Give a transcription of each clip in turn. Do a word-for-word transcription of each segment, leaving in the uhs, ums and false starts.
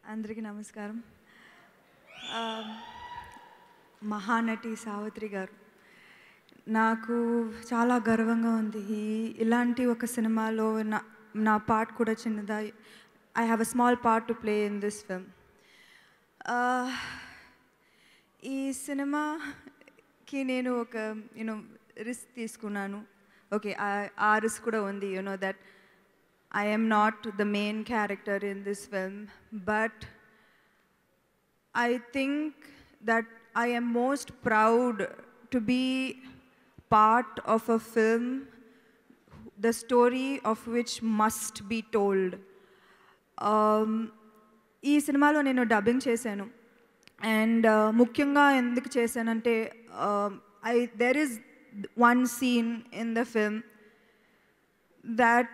అందరికీ నమస్కారం. మహానటి సావిత్రి గారు, నాకు చాలా గర్వంగా ఉంది. ఇలాంటి ఒక సినిమాలో నా నా పార్ట్ కూడా చిన్నదా. I have a small part to play in this film. ఈ సినిమాకి నేను ఒక యూనో రిస్క్ తీసుకున్నాను. ఓకే, ఆ రిస్క్ కూడా ఉంది. You know that I am not the main character in this film, but I think that I am most proud to be part of a film, the story of which must be told. Um, ఈ సినిమాలో నేను dubbing చేశాను. And ముఖ్యంగా ఎందుకు చేశానంటే, I there is one scene in the film that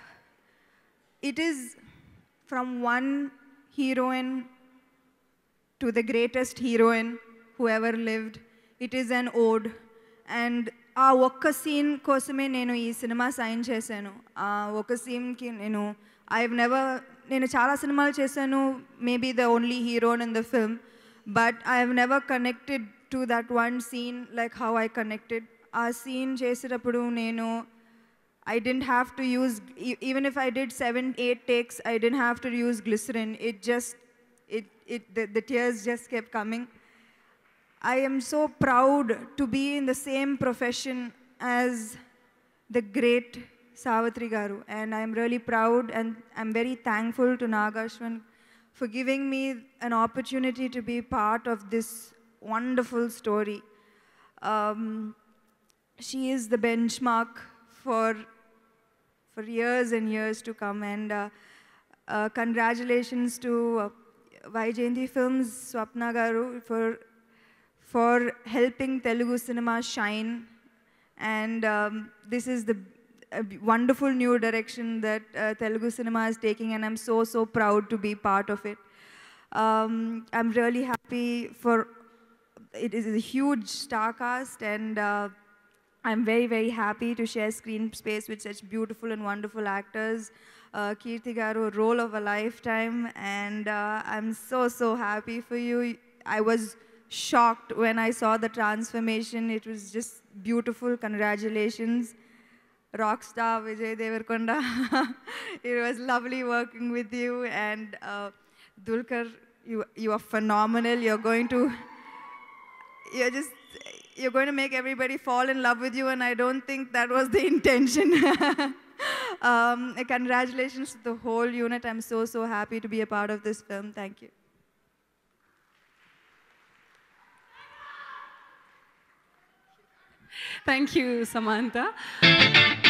it is from one heroine to the greatest heroine who ever lived. It is an ode. And ఆ ఒక్క scene కోసమే నేను ఈ సినిమా సైన్ చేశాను. ఆ ఒక్క సీన్కి నేను ఐ హవ్ నెవర్ నేను చాలా సినిమాలు చేశాను, maybe the only heroine in the film, but I have never connected to that one scene like how I connected. ఆ సీన్ చేసేటప్పుడు నేను I didn't have to use, even if I did seven, eight takes, I didn't have to use glycerin. It just, it, it, the, the tears just kept coming. I am so proud to be in the same profession as the great Savitri Garu. And I'm really proud and I'm very thankful to Nagashwan for giving me an opportunity to be part of this wonderful story. Um, she is the benchmark for for years and years to come, and uh, uh, congratulations to uh, Vijay Films Swapna Garu for for helping Telugu cinema shine, and um, this is the uh, wonderful new direction that uh, Telugu cinema is taking, and I'm so so proud to be part of it. um, I'm really happy for it is a huge star cast, and uh, I'm very, very happy to share screen space with such beautiful and wonderful actors. Uh, Keerthy Garu, a role of a lifetime, and uh, I'm so, so happy for you. I was shocked when I saw the transformation. It was just beautiful. Congratulations. Rockstar Vijay Devarakonda. It was lovely working with you. And uh, Dulkar, you, you are phenomenal. You're going to, you're just, you're going to make everybody fall in love with you, and I don't think that was the intention. um, congratulations to the whole unit. I'm so, so happy to be a part of this film. Thank you. Thank you, Samantha.